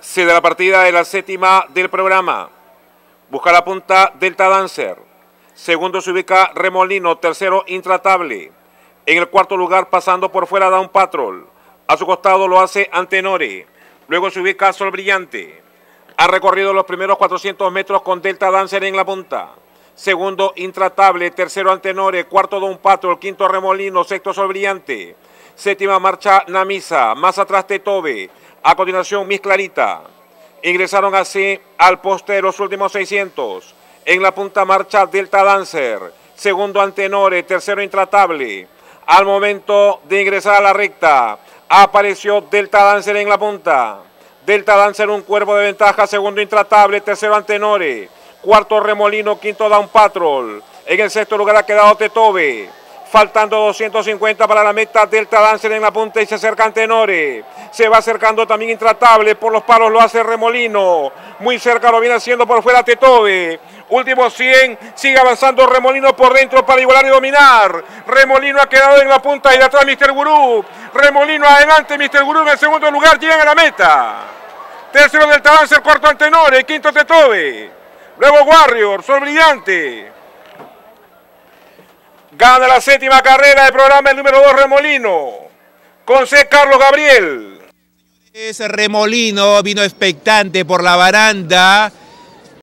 Se da la partida de la séptima del programa. Busca la punta Delta Dancer. Segundo se ubica Remolino. Tercero Intratable. En el cuarto lugar, pasando por fuera, Down Patrol. A su costado lo hace Antenore. Luego se ubica Sol Brillante. Ha recorrido los primeros 400 metros con Delta Dancer en la punta. Segundo Intratable. Tercero Antenore. Cuarto Down Patrol. Quinto Remolino. Sexto Sol Brillante. Séptima marcha Namisa. Más atrás Tetobe. A continuación Miss Clarita. Ingresaron así al poste de los últimos 600. En la punta marcha Delta Dancer. Segundo Antenore. Tercero Intratable. Al momento de ingresar a la recta, apareció Delta Dancer en la punta. Delta Dancer un cuerpo de ventaja. Segundo Intratable. Tercero Antenore. Cuarto Remolino. Quinto Down Patrol. En el sexto lugar ha quedado Tetobe. Faltando 250 para la meta, Delta Dancer en la punta y se acerca Antenore. Se va acercando también Intratable, por los palos lo hace Remolino. Muy cerca lo viene haciendo por fuera Tetobe. Último 100, sigue avanzando Remolino por dentro para igualar y dominar. Remolino ha quedado en la punta y de atrás Mr. Gurú. Remolino adelante, Mr. Gurú en el segundo lugar, llegan a la meta. Tercero Delta Dancer, cuarto Antenore, quinto Tetobe. Luego Warrior, Sol Brillante. Gana la séptima carrera del programa el número 2 Remolino. Con C. Carlos Gabriel. Ese Remolino vino expectante por la baranda.